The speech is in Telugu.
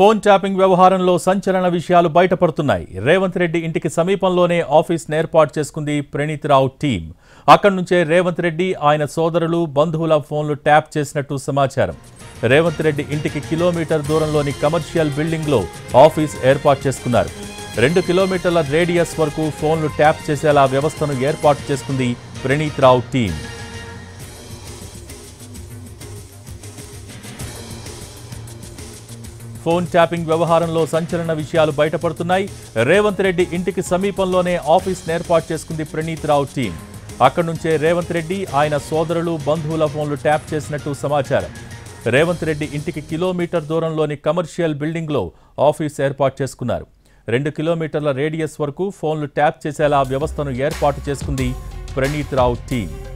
ఫోన్ ట్యాపింగ్ వ్యవహారంలో సంచలన విషయాలు బయటపడుతున్నాయి. రేవంత్ రెడ్డి ఇంటికి సమీపంలోనే ఆఫీస్ను ఏర్పాటు చేసుకుంది ప్రణీత్ రావు టీం. అక్కడి నుంచే రేవంత్ రెడ్డి ఆయన సోదరులు బంధువుల ఫోన్లు ట్యాప్ చేసినట్టు సమాచారం. రేవంత్ రెడ్డి ఇంటికి కిలోమీటర్ దూరంలోని కమర్షియల్ బిల్డింగ్లో ఆఫీస్ ఏర్పాటు చేసుకున్నారు. 2 కిలోమీటర్ల రేడియస్ వరకు ఫోన్లు ట్యాప్ చేసేలా వ్యవస్థను ఏర్పాటు చేసుకుంది Praneeth Rao team. Phone tapping వ్యవహారంలో సంచలన విషయాలు బయటపడుతున్నాయి. రేవంత్ రెడ్డి ఇంటికి సమీపంలోనే ఆఫీస్ను ఏర్పాటు చేసుకుంది ప్రణీత్ రావు టీం. అక్కడి నుంచే రేవంత్ రెడ్డి ఆయన సోదరులు బంధువుల ఫోన్లు ట్యాప్ చేసినట్టు సమాచారం. రేవంత్ రెడ్డి ఇంటికి కిలోమీటర్ దూరంలోని కమర్షియల్ బిల్డింగ్లో ఆఫీస్ ఏర్పాటు చేసుకున్నారు. 2 కిలోమీటర్ల రేడియస్ వరకు ఫోన్లు ట్యాప్ చేసేలా వ్యవస్థను ఏర్పాటు చేసుకుంది ప్రణీత్ రావు టీం.